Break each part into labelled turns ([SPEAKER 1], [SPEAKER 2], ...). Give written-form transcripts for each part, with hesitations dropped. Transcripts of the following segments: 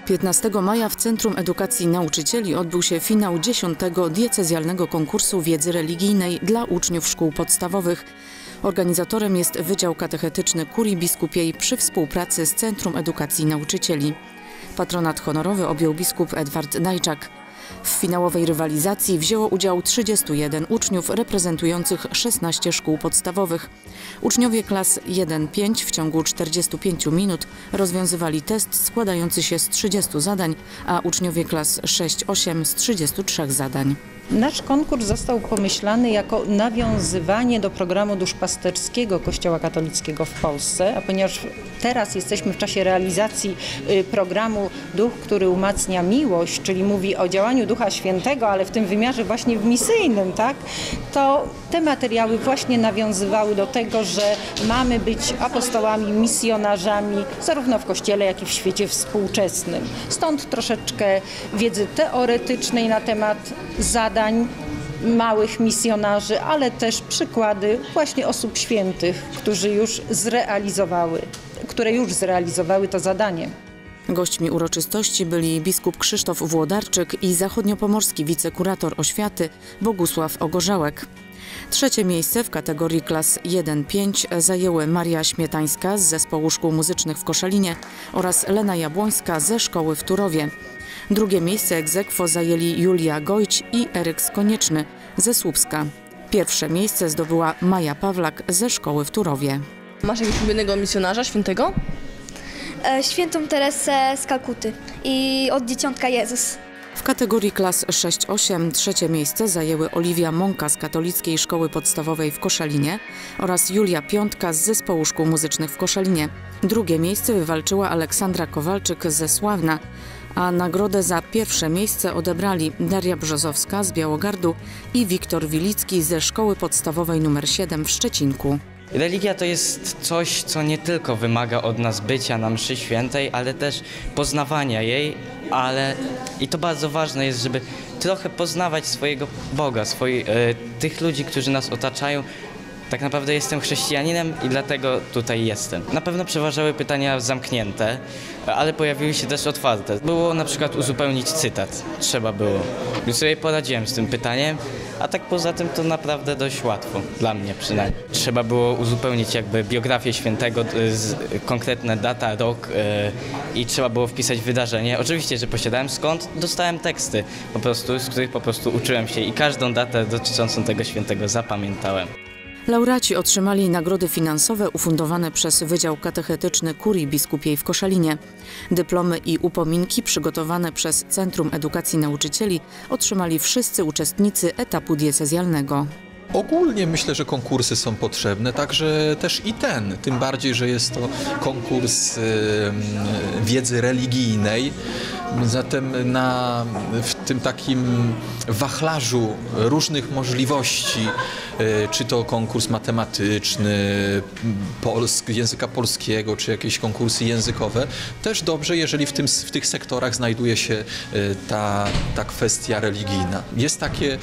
[SPEAKER 1] 15 maja w Centrum Edukacji Nauczycieli odbył się finał 10. diecezjalnego konkursu wiedzy religijnej dla uczniów szkół podstawowych. Organizatorem jest Wydział Katechetyczny Kurii Biskupiej przy współpracy z Centrum Edukacji Nauczycieli. Patronat honorowy objął biskup Edward Najczak. W finałowej rywalizacji wzięło udział 31 uczniów reprezentujących 16 szkół podstawowych. Uczniowie klas 1-5 w ciągu 45 minut rozwiązywali test składający się z 30 zadań, a uczniowie klas 6-8 z 33 zadań.
[SPEAKER 2] Nasz konkurs został pomyślany jako nawiązywanie do programu duszpasterskiego Kościoła katolickiego w Polsce, a ponieważ teraz jesteśmy w czasie realizacji programu Duch, który umacnia miłość, czyli mówi o działaniu Ducha Świętego, ale w tym wymiarze właśnie misyjnym, tak, to te materiały właśnie nawiązywały do tego, że mamy być apostołami, misjonarzami, zarówno w Kościele, jak i w świecie współczesnym. Stąd troszeczkę wiedzy teoretycznej na temat zadań małych misjonarzy, ale też przykłady właśnie osób świętych, które już zrealizowały to zadanie.
[SPEAKER 1] Gośćmi uroczystości byli biskup Krzysztof Włodarczyk i zachodniopomorski wicekurator oświaty Bogusław Ogorzałek. Trzecie miejsce w kategorii klas 1-5 zajęły Maria Śmietańska z Zespołu Szkół Muzycznych w Koszalinie oraz Lena Jabłońska ze Szkoły w Turowie. Drugie miejsce ex aequo zajęli Julia Gojć i Eryk Konieczny ze Słupska. Pierwsze miejsce zdobyła Maja Pawlak ze Szkoły w Turowie.
[SPEAKER 3] Masz jakiegoś ulubionego misjonarza świętego?
[SPEAKER 4] Świętą Teresę z Kalkuty i od dzieciątka Jezus.
[SPEAKER 1] W kategorii klas 6-8 trzecie miejsce zajęły Oliwia Mąka z Katolickiej Szkoły Podstawowej w Koszalinie oraz Julia Piątka z Zespołu Szkół Muzycznych w Koszalinie. Drugie miejsce wywalczyła Aleksandra Kowalczyk ze Sławna, a nagrodę za pierwsze miejsce odebrali Daria Brzozowska z Białogardu i Wiktor Wilicki ze Szkoły Podstawowej nr 7 w Szczecinku.
[SPEAKER 5] Religia to jest coś, co nie tylko wymaga od nas bycia na mszy świętej, ale też poznawania jej, i to bardzo ważne jest, żeby trochę poznawać swojego Boga, tych ludzi, którzy nas otaczają. Tak naprawdę jestem chrześcijaninem i dlatego tutaj jestem. Na pewno przeważały pytania zamknięte, ale pojawiły się też otwarte. Było na przykład uzupełnić cytat, trzeba było. Już sobie poradziłem z tym pytaniem, a tak poza tym to naprawdę dość łatwo, dla mnie przynajmniej. Trzeba było uzupełnić jakby biografię świętego, konkretna data, rok i trzeba było wpisać wydarzenie. Oczywiście, że posiadałem skąd, dostałem teksty po prostu, z których po prostu uczyłem się i każdą datę dotyczącą tego świętego zapamiętałem.
[SPEAKER 1] Laureaci otrzymali nagrody finansowe ufundowane przez Wydział Katechetyczny Kurii Biskupiej w Koszalinie. Dyplomy i upominki przygotowane przez Centrum Edukacji Nauczycieli otrzymali wszyscy uczestnicy etapu diecezjalnego.
[SPEAKER 6] Ogólnie myślę, że konkursy są potrzebne, także też i ten, tym bardziej, że jest to konkurs wiedzy religijnej. Zatem w tym takim wachlarzu różnych możliwości, czy to konkurs matematyczny, języka polskiego, czy jakieś konkursy językowe, też dobrze, jeżeli w tych sektorach znajduje się ta kwestia religijna. Jest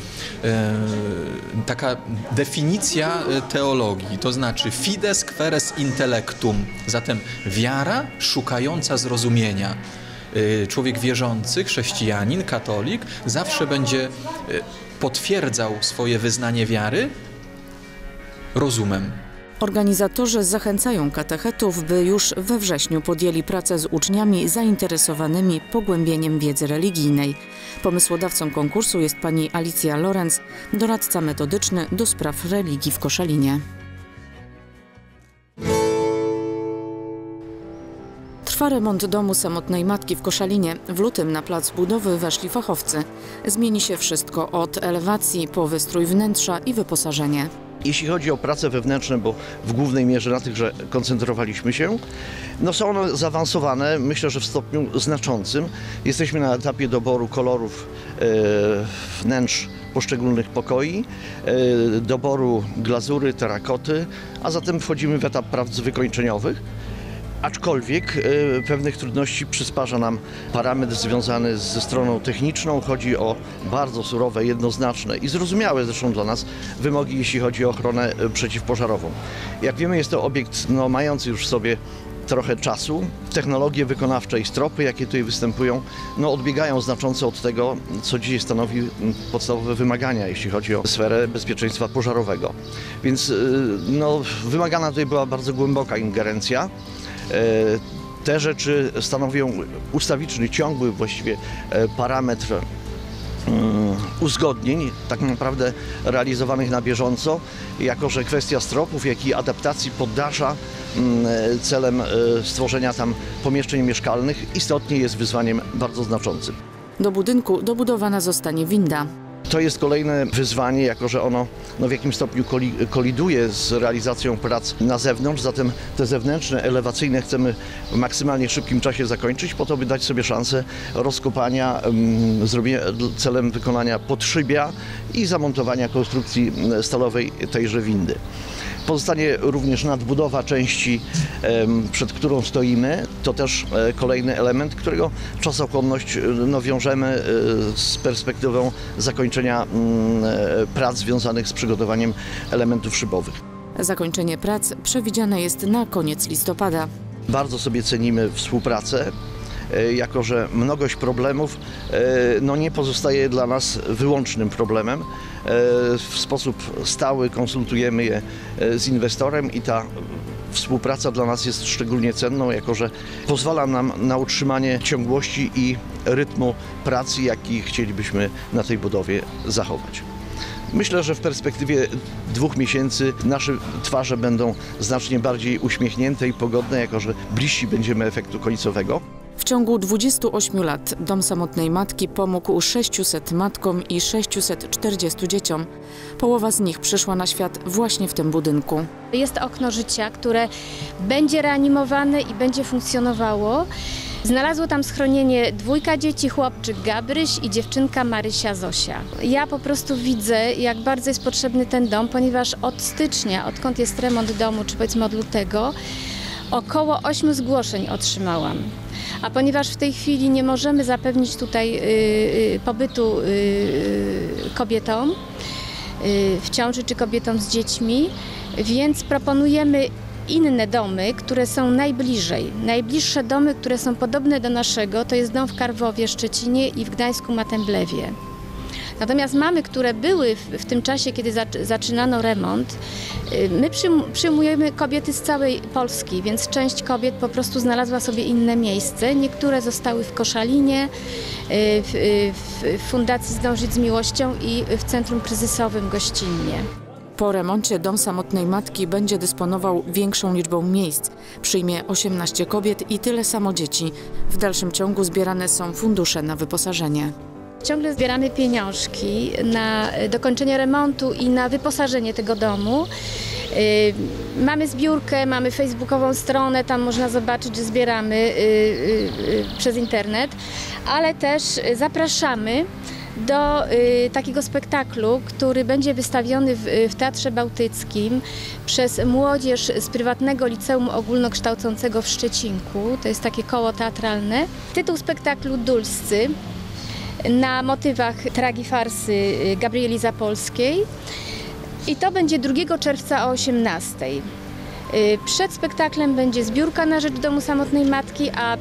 [SPEAKER 6] taka definicja teologii, to znaczy fides queres intellectum, zatem wiara szukająca zrozumienia. Człowiek wierzący, chrześcijanin, katolik zawsze będzie potwierdzał swoje wyznanie wiary rozumem.
[SPEAKER 1] Organizatorzy zachęcają katechetów, by już we wrześniu podjęli pracę z uczniami zainteresowanymi pogłębieniem wiedzy religijnej. Pomysłodawcą konkursu jest pani Alicja Lorenz, doradca metodyczny do spraw religii w Koszalinie. Trwa remont domu samotnej matki w Koszalinie. W lutym na plac budowy weszli fachowcy. Zmieni się wszystko od elewacji po wystrój wnętrza i wyposażenie.
[SPEAKER 7] Jeśli chodzi o prace wewnętrzne, bo w głównej mierze na tychże koncentrowaliśmy się, są one zaawansowane, myślę, że w stopniu znaczącym. Jesteśmy na etapie doboru kolorów wnętrz poszczególnych pokoi, doboru glazury, terakoty, a zatem wchodzimy w etap prac wykończeniowych. Aczkolwiek pewnych trudności przysparza nam parametr związany ze stroną techniczną. Chodzi o bardzo surowe, jednoznaczne i zrozumiałe zresztą dla nas wymogi, jeśli chodzi o ochronę przeciwpożarową. Jak wiemy, jest to obiekt mający już w sobie trochę czasu. Technologie wykonawcze i stropy, jakie tutaj występują, no, odbiegają znacząco od tego, co dzisiaj stanowi podstawowe wymagania, jeśli chodzi o sferę bezpieczeństwa pożarowego. Więc no, wymagana tutaj była bardzo głęboka ingerencja. Te rzeczy stanowią ustawiczny, ciągły właściwie parametr uzgodnień, tak naprawdę realizowanych na bieżąco, jako że kwestia stropów, jak i adaptacji poddasza celem stworzenia tam pomieszczeń mieszkalnych istotnie jest wyzwaniem bardzo znaczącym.
[SPEAKER 1] Do budynku dobudowana zostanie winda.
[SPEAKER 7] To jest kolejne wyzwanie, jako że ono w jakimś stopniu koliduje z realizacją prac na zewnątrz, zatem te zewnętrzne, elewacyjne chcemy w maksymalnie szybkim czasie zakończyć, po to by dać sobie szansę rozkopania, zrobienia celem wykonania podszybia i zamontowania konstrukcji stalowej tejże windy. Pozostanie również nadbudowa części, przed którą stoimy. To też kolejny element, którego czasochłonność wiążemy z perspektywą zakończenia prac związanych z przygotowaniem elementów szybowych.
[SPEAKER 1] Zakończenie prac przewidziane jest na koniec listopada. Bardzo
[SPEAKER 7] sobie cenimy współpracę, jako że mnogość problemów nie pozostaje dla nas wyłącznym problemem. W sposób stały konsultujemy je z inwestorem i ta współpraca dla nas jest szczególnie cenną, jako że pozwala nam na utrzymanie ciągłości i rytmu pracy, jaki chcielibyśmy na tej budowie zachować. Myślę, że w perspektywie 2 miesięcy nasze twarze będą znacznie bardziej uśmiechnięte i pogodne, jako że bliżsi będziemy efektu końcowego.
[SPEAKER 1] W ciągu 28 lat Dom Samotnej Matki pomógł 600 matkom i 640 dzieciom. Połowa z nich przyszła na świat właśnie w tym budynku.
[SPEAKER 8] Jest okno życia, które będzie reanimowane i będzie funkcjonowało. Znalazło tam schronienie 2 dzieci, chłopczyk Gabryś i dziewczynka Marysia Zosia. Ja po prostu widzę, jak bardzo jest potrzebny ten dom, ponieważ od stycznia, odkąd jest remont domu, czy powiedzmy od lutego, około 8 zgłoszeń otrzymałam. A ponieważ w tej chwili nie możemy zapewnić tutaj pobytu kobietom w ciąży czy kobietom z dziećmi, więc proponujemy inne domy, które są najbliżej. Najbliższe domy, które są podobne do naszego, to jest dom w Karwowie, Szczecinie i w Gdańsku Matemblewie. Natomiast mamy, które były w tym czasie, kiedy zaczynano remont, my przyjmujemy kobiety z całej Polski, więc część kobiet po prostu znalazła sobie inne miejsce. Niektóre zostały w Koszalinie, w Fundacji Zdążyć z Miłością i w Centrum Kryzysowym Gościnnie.
[SPEAKER 1] Po remoncie Dom Samotnej Matki będzie dysponował większą liczbą miejsc. Przyjmie 18 kobiet i tyle samo dzieci. W dalszym ciągu zbierane są fundusze na wyposażenie.
[SPEAKER 8] Ciągle zbieramy pieniążki na dokończenie remontu i na wyposażenie tego domu. Mamy zbiórkę, mamy facebookową stronę, tam można zobaczyć, że zbieramy przez internet, ale też zapraszamy do takiego spektaklu, który będzie wystawiony w Teatrze Bałtyckim przez młodzież z prywatnego liceum ogólnokształcącego w Szczecinku. To jest takie koło teatralne. Tytuł spektaklu Dulscy, na motywach tragifarsy Gabrieli Zapolskiej. I to będzie 2 czerwca o 18:00. Przed spektaklem będzie zbiórka na rzecz Domu Samotnej Matki, a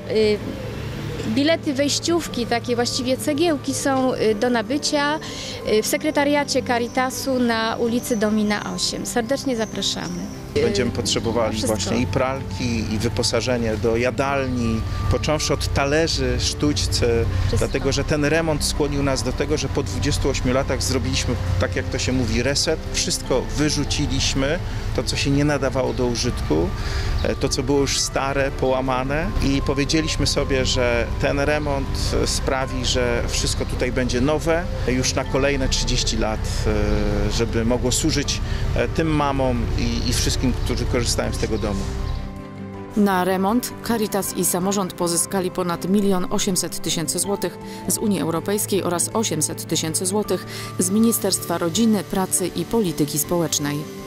[SPEAKER 8] bilety wejściówki, takie właściwie cegiełki, są do nabycia w sekretariacie Caritasu na ulicy Domina 8. Serdecznie zapraszamy.
[SPEAKER 9] Będziemy potrzebowali właśnie i pralki, i wyposażenie do jadalni, począwszy od talerzy, sztućce, dlatego że ten remont skłonił nas do tego, że po 28 latach zrobiliśmy, tak jak to się mówi, reset. Wszystko wyrzuciliśmy, to co się nie nadawało do użytku, to co było już stare, połamane i powiedzieliśmy sobie, że ten remont sprawi, że wszystko tutaj będzie nowe już na kolejne 30 lat, żeby mogło służyć tym mamom i wszystkim, którzy korzystają z tego domu.
[SPEAKER 1] Na remont Caritas i samorząd pozyskali ponad 1 800 000 złotych z Unii Europejskiej oraz 800 000 złotych z Ministerstwa Rodziny, Pracy i Polityki Społecznej.